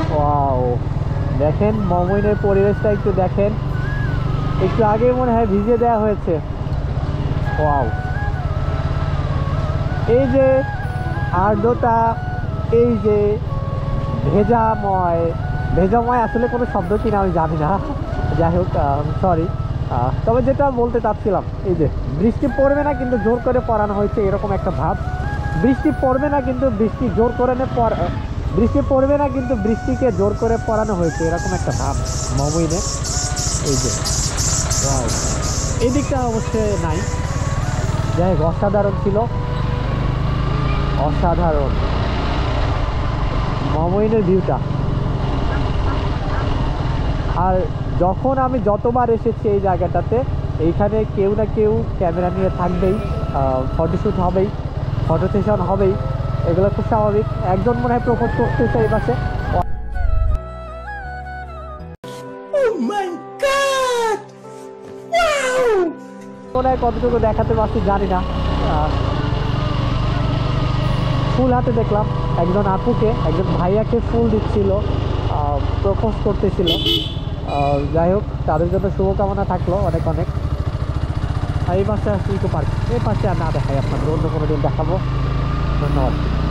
Wow, দেখেন মোমোইনের পরিবেশটা একটু দেখেন, একটু আগে মনে হয় ভিজে দেওয়া হয়েছে। ওয়াও, এই যে আর্দ্রতা, এই যে ভেজাময়, ভেজাময় আসলে কোনো শব্দ কিনা আমি জানি না, যাই হোক সরি। তবে যেটা বলতে চাচ্ছিলাম, এই যে বৃষ্টি পড়বে না কিন্তু জোর করে পড়ানো হয়েছে এরকম একটা ভাব। বৃষ্টি পড়বে না কিন্তু বৃষ্টি জোর করে বৃষ্টি পড়বে না কিন্তু বৃষ্টিকে জোর করে পড়ানো হয়েছে এরকম একটা ভাব মোমোইনে। এই যে ওয়াও, এই দিকটা অবশ্যই নাই। যাই হোক, অসাধারণ ছিল, অসাধারণ মোমোইনের ভিউটা। আর যখন আমি যতবার এসেছি এই জায়গাটাতে, এইখানে কেউ না কেউ ক্যামেরা নিয়ে থাকবেই, ফটোশ্যুট হবেই, ফটো সেশন হবেই, এগুলো খুব স্বাভাবিক। একজন মনে হয় প্রপোজ করতেছে এই পাশে, মনে হয় কতটুকু দেখাতে পারছি জানি না। ফুল হাতে দেখলাম একজন আপুকে, একজন ভাইয়াকে ফুল দিচ্ছিল, প্রপোজ করতেছিল। যাই হোক, তাদের জন্য শুভকামনা থাকলো অনেক অনেক। আর এই পাশে আসছি ইকো পার্ক, এই পাশে আর না দেখাই আপনাদের, অন্য কোনো দিন দেখাবো। ধন্যবাদ।